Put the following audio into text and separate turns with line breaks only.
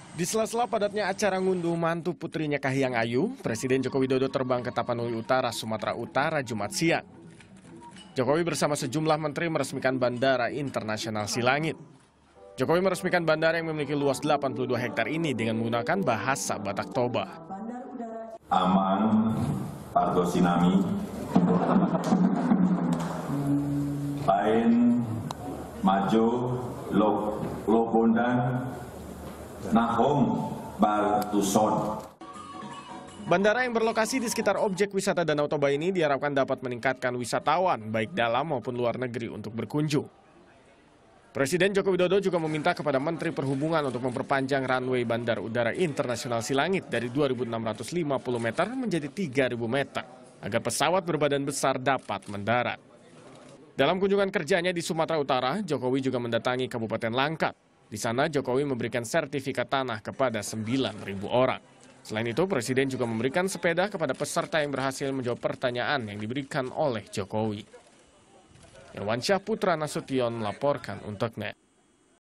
Di sela-sela padatnya acara ngunduh mantu putrinya Kahiyang Ayu, Presiden Joko Widodo terbang ke Tapanuli Utara, Sumatera Utara, Jumat siang. Jokowi bersama sejumlah menteri meresmikan Bandara Internasional Silangit. Jokowi meresmikan bandara yang memiliki luas 82 hektar ini dengan menggunakan bahasa Batak Toba.
Aman, Pargo Sinami, Lain, Majo, Lobondan, Nahong, Baltuson.
Bandara yang berlokasi di sekitar objek wisata Danau Toba ini diharapkan dapat meningkatkan wisatawan baik dalam maupun luar negeri untuk berkunjung. Presiden Joko Widodo juga meminta kepada Menteri Perhubungan untuk memperpanjang runway Bandara Udara Internasional Silangit dari 2.650 meter menjadi 3.000 meter agar pesawat berbadan besar dapat mendarat. Dalam kunjungan kerjanya di Sumatera Utara, Jokowi juga mendatangi Kabupaten Langkat. Di sana Jokowi memberikan sertifikat tanah kepada 9.000 orang. Selain itu, Presiden juga memberikan sepeda kepada peserta yang berhasil menjawab pertanyaan yang diberikan oleh Jokowi. Irwansyah Putra Nasution melaporkan untuk NET.